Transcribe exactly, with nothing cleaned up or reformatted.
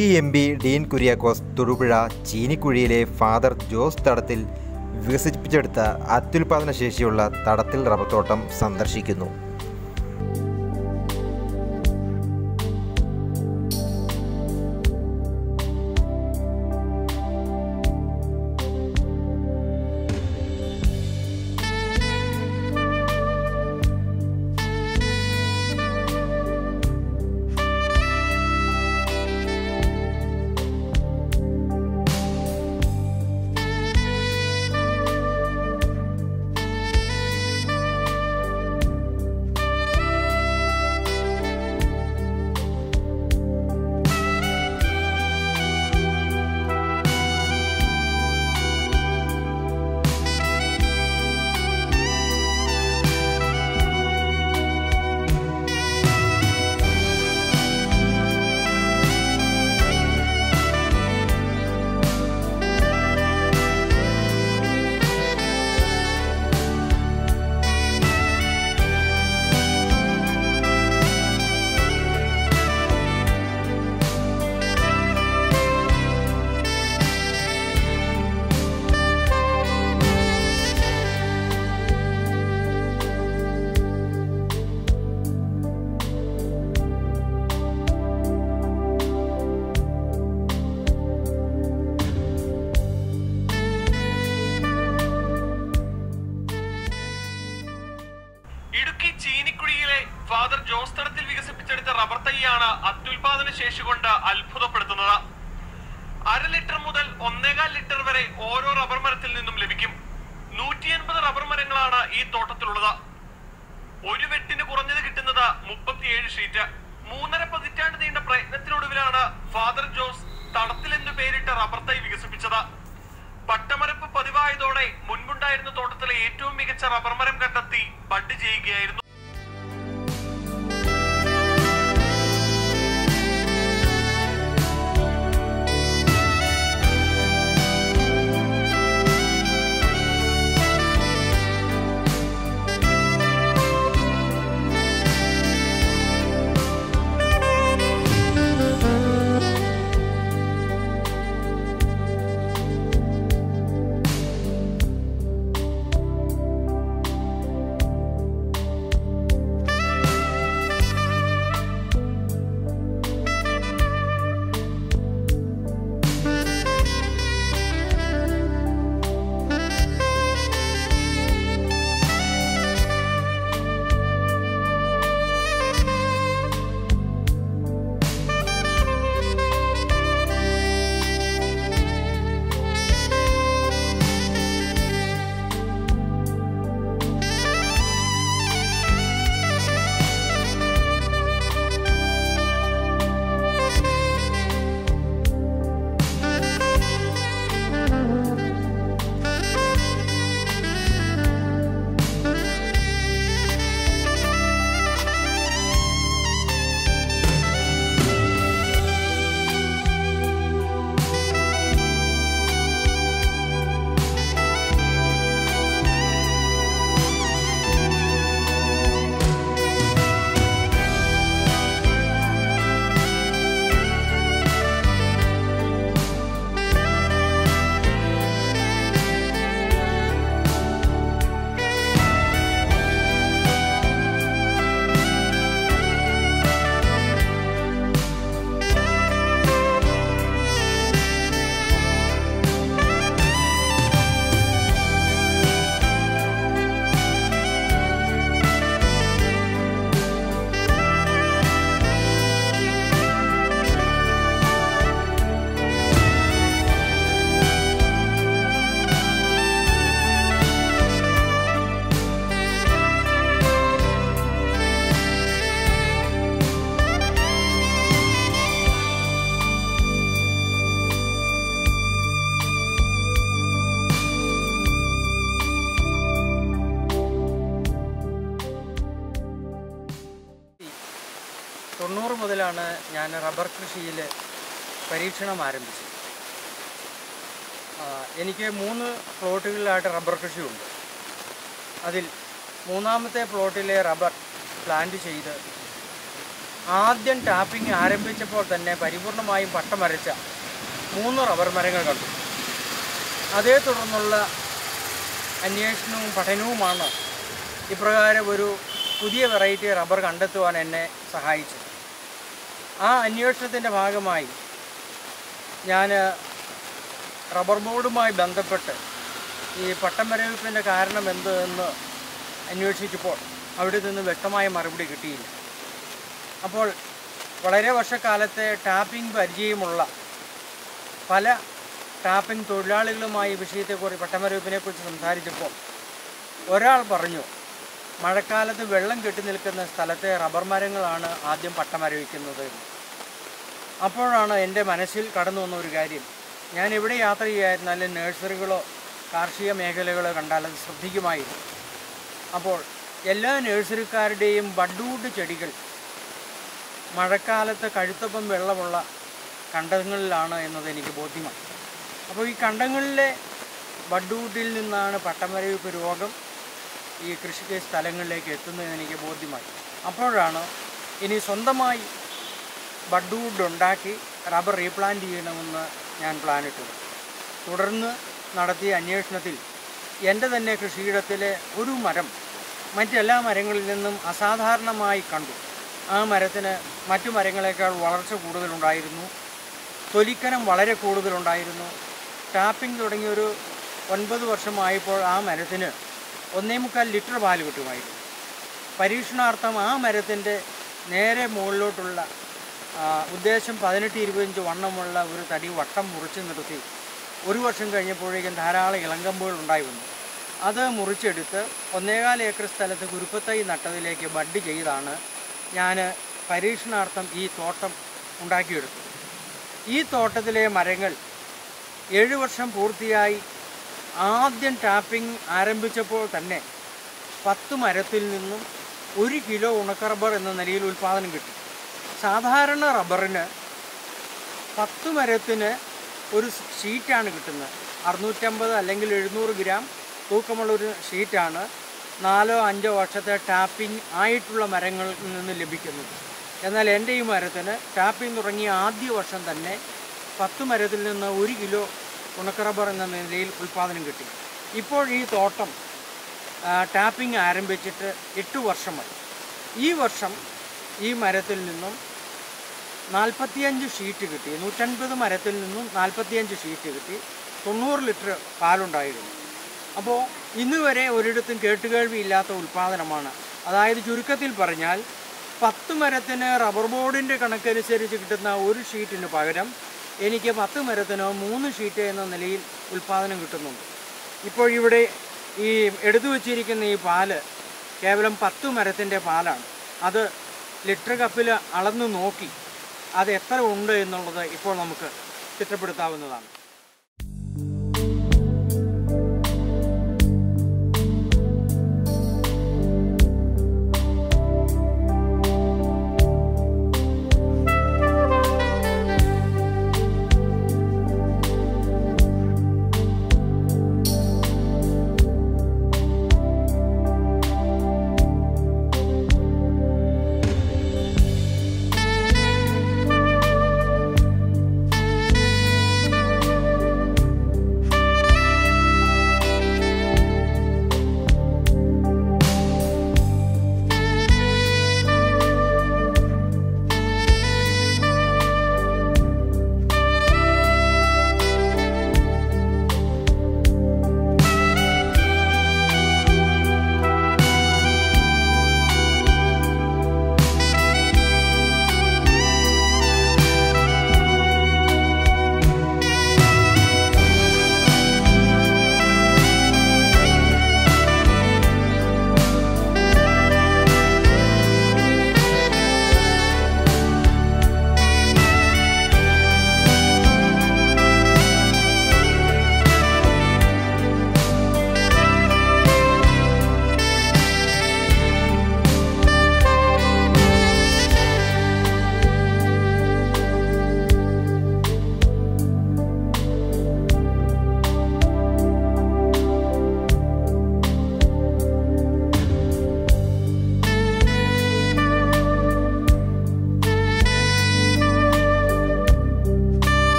City M P Dean Kuriakose Thodupuzha ചീനിക്കുഴിയിലെ father Jose Thadathil വികസിപ്പിച്ചെടുത്ത അത്യുൽപാദന ശേഷിയുള്ള തടത്തിൽ റബ്ബർ തോട്ടം സന്ദർശിക്കുന്നു. ചീനിക്കുഴിയിലെ ഫാദർ ജോസ് തടത്തിൽ വികസിപ്പിച്ചെടുത്ത റബ്ബർ തൈയാണ് അത്യുൽപാദന ശേഷി കൊണ്ട് അത്ഭുതപ്പെടുത്തുന്നത്. അര ലിറ്റർ മുതൽ ഒന്നേകാൽ ലിറ്റർ വരെ ഓരോ റബ്ബർ മരത്തിൽ നിന്നും ലഭിക്കും. നൂറ്റി എൺപത് റബ്ബർ മരങ്ങളാണ് ഈ തോട്ടത്തിലുള്ളത്. ഒരു വെട്ടിന് കുറഞ്ഞത് കിട്ടുന്നത് മുപ്പത്തിയേഴ് ഷീറ്റ്. മൂന്നര പതിറ്റാണ്ട് നീണ്ട പ്രയത്നത്തിനൊടുവിലാണ് ഫാദർ ജോസ് തടത്തിൽ എന്ന് പേരിട്ട റബ്ബർ തൈ വികസിപ്പിച്ചത്. പട്ടമരപ്പ് പതിവായതോടെ മുൻപുണ്ടായിരുന്ന തോട്ടത്തിലെ ഏറ്റവും മികച്ച റബ്ബർ മരം കണ്ടെത്തി ബഡ് ചെയ്യുകയായിരുന്നു. തൊണ്ണൂറ് മുതലാണ് ഞാൻ റബ്ബർ കൃഷിയിൽ പരീക്ഷണം ആരംഭിച്ചത്. എനിക്ക് മൂന്ന് പ്ലോട്ടുകളിലായിട്ട് റബ്ബർ കൃഷിയുണ്ട്. അതിൽ മൂന്നാമത്തെ പ്ലോട്ടിലെ റബ്ബർ പ്ലാന്റ് ചെയ്ത് ആദ്യം ടാപ്പിംഗ് ആരംഭിച്ചപ്പോൾ തന്നെ പരിപൂർണമായും പട്ടമരച്ച മൂന്ന് റബ്ബർ മരങ്ങൾ കണ്ടു. അതേ തുടർന്നുള്ള അന്വേഷണവും പഠനവുമാണ് ഇപ്രകാരം ഒരു പുതിയ വെറൈറ്റി റബ്ബർ കണ്ടെത്തുവാൻ എന്നെ സഹായിച്ചു. ആ അന്വേഷണത്തിൻ്റെ ഭാഗമായി ഞാൻ റബ്ബർ ബോർഡുമായി ബന്ധപ്പെട്ട് ഈ പട്ടം മരവിപ്പിൻ്റെ കാരണം എന്ത് എന്ന് അന്വേഷിച്ചപ്പോൾ അവിടെ നിന്ന് വ്യക്തമായ മറുപടി കിട്ടിയില്ല. അപ്പോൾ വളരെ വർഷക്കാലത്തെ ടാപ്പിംഗ് പരിചയമുള്ള പല ടാപ്പിംഗ് തൊഴിലാളികളുമായി വിഷയത്തെക്കുറിച്ച് പട്ടമരവിപ്പിനെക്കുറിച്ച് സംസാരിച്ചപ്പോൾ ഒരാൾ പറഞ്ഞു, മഴക്കാലത്ത് വെള്ളം കെട്ടി നിൽക്കുന്ന സ്ഥലത്തെ റബ്ബർ മരങ്ങളാണ് ആദ്യം പട്ടമരവിക്കുന്നത്. അപ്പോഴാണ് എൻ്റെ മനസ്സിൽ കടന്നു വന്ന ഒരു കാര്യം, ഞാൻ എവിടെ യാത്ര ചെയ്യായിരുന്നാലും നഴ്സറികളോ കാർഷിക മേഖലകളോ കണ്ടാൽ അത് ശ്രദ്ധിക്കുമായിരുന്നു. അപ്പോൾ എല്ലാ നഴ്സറിക്കാരുടെയും ബഡ്വുഡ് ചെടികൾ മഴക്കാലത്ത് കഴുത്തപ്പം വെള്ളമുള്ള കണ്ടങ്ങളിലാണ് എന്നത് എനിക്ക് ബോധ്യമാണ്. അപ്പോൾ ഈ കണ്ടങ്ങളിലെ ബഡ്വുഡിൽ നിന്നാണ് പട്ടമരവിപ്പ് രോഗം ഈ കൃഷി സ്ഥലങ്ങളിലേക്ക് എത്തുന്നതെന്ന് എനിക്ക് ബോധ്യമായി. അപ്പോഴാണ് ഇനി സ്വന്തമായി ബഡ്വുഡ് ഉണ്ടാക്കി റബ്ബർ റീപ്ലാന്റ് ചെയ്യണമെന്ന് ഞാൻ പ്ലാനിട്ടത്. തുടർന്ന് നടത്തിയ അന്വേഷണത്തിൽ എൻ്റെ തന്നെ കൃഷിയിടത്തിലെ ഒരു മരം മറ്റെല്ലാ മരങ്ങളിൽ നിന്നും അസാധാരണമായി കണ്ടു. ആ മരത്തിന് മറ്റു മരങ്ങളെക്കാൾ വളർച്ച കൂടുതലുണ്ടായിരുന്നു, തൊലിക്കനം വളരെ കൂടുതലുണ്ടായിരുന്നു. ടാപ്പിംഗ് തുടങ്ങിയൊരു ഒൻപത് വർഷമായപ്പോൾ ആ മരത്തിന് ഒന്നേ മുക്കാൽ ലിറ്റർ പാല് കിട്ടുമായിരുന്നു. പരീക്ഷണാർത്ഥം ആ മരത്തിൻ്റെ നേരെ മുകളിലോട്ടുള്ള ഉദ്ദേശം പതിനെട്ട് ഇരുപത്തഞ്ച് വണ്ണമുള്ള ഒരു തടി വട്ടം മുറിച്ച് നിർത്തി ഒരു വർഷം കഴിഞ്ഞപ്പോഴേക്കും ധാരാളം ഇളങ്കമ്പുകൾ ഉണ്ടായി വന്നു. അത് മുറിച്ചെടുത്ത് ഒന്നേകാൽ ഏക്കർ സ്ഥലത്ത് കുരുപ്പത്തൈ നട്ടതിലേക്ക് ബഡ് ചെയ്താണ് ഞാൻ പരീക്ഷണാർത്ഥം ഈ തോട്ടം ഉണ്ടാക്കിയെടുത്തു. ഈ തോട്ടത്തിലെ മരങ്ങൾ ഏഴ് വർഷം പൂർത്തിയായി. ആദ്യം ടാപ്പിംഗ് ആരംഭിച്ചപ്പോൾ തന്നെ പത്ത് മരത്തിൽ നിന്നും ഒരു കിലോ ഉണക്ക റബ്ബർ എന്ന നിലയിൽ ഉൽപ്പാദനം കിട്ടി. സാധാരണ റബ്ബറിന് പത്ത് മരത്തിന് ഒരു ഷീറ്റാണ് കിട്ടുന്നത്. അറുന്നൂറ്റമ്പത് അല്ലെങ്കിൽ എഴുന്നൂറ് ഗ്രാം തൂക്കമുള്ളൊരു ഷീറ്റാണ് നാലോ അഞ്ചോ വർഷത്തെ ടാപ്പിംഗ് ആയിട്ടുള്ള മരങ്ങളിൽ നിന്ന് ലഭിക്കുന്നത്. എന്നാൽ എൻ്റെ ഈ മരത്തിന് ടാപ്പിംഗ് തുടങ്ങിയ ആദ്യ വർഷം തന്നെ പത്ത് മരത്തിൽ നിന്ന് ഒരു കിലോ ഉണക്ക റബ്ബർ എന്ന നിലയിൽ ഉൽപ്പാദനം കിട്ടി. ഇപ്പോൾ ഈ തോട്ടം ടാപ്പിംഗ് ആരംഭിച്ചിട്ട് എട്ട് വർഷമായി. ഈ വർഷം ഈ മരത്തിൽ നിന്നും നാൽപ്പത്തിയഞ്ച് ഷീറ്റ് കിട്ടി. നൂറ്റൻപത് മരത്തിൽ നിന്നും നാൽപ്പത്തിയഞ്ച് ഷീറ്റ് കിട്ടി. തൊണ്ണൂറ് ലിറ്റർ പാലുണ്ടായിരുന്നു. അപ്പോൾ ഇന്ന് വരെ ഒരിടത്തും കേട്ടുകേൾവിയില്ലാത്ത ഉൽപ്പാദനമാണ്. അതായത് ചുരുക്കത്തിൽ പറഞ്ഞാൽ പത്ത് മരത്തിന് റബ്ബർ ബോർഡിൻ്റെ കണക്കനുസരിച്ച് കിട്ടുന്ന ഒരു ഷീറ്റിന് പകരം എനിക്ക് പത്ത് മരത്തിനോ മൂന്ന് ഷീറ്റ് എന്ന നിലയിൽ ഉൽപ്പാദനം കിട്ടുന്നുണ്ട്. ഇപ്പോൾ ഇവിടെ ഈ എടുത്തു വച്ചിരിക്കുന്ന ഈ പാല് കേവലം പത്ത് മരത്തിൻ്റെ പാലാണ്. അത് ലിറ്റർ കപ്പിൽ അളന്നു നോക്കി അത് എത്ര ഉണ്ട് എന്നുള്ളത് ഇപ്പോൾ നമുക്ക് ചിട്ടപ്പെടുത്താവുന്നതാണ്.